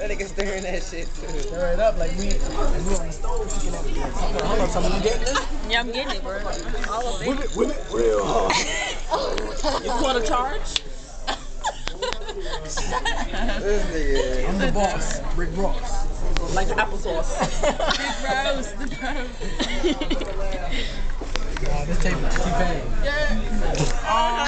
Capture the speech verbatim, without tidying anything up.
That nigga stirring that shit too. Stir it up like we, like we on the stove cooking everything. Hold on, hold on, somebody, you getting this? Yeah, I'm getting it, bro. All of it. Whip it, whip it real hard. You want to charge? This nigga. I'm the boss, Rick Ross. Like applesauce. The bros, the bros. Nah, this tape is T-Pain. Yeah.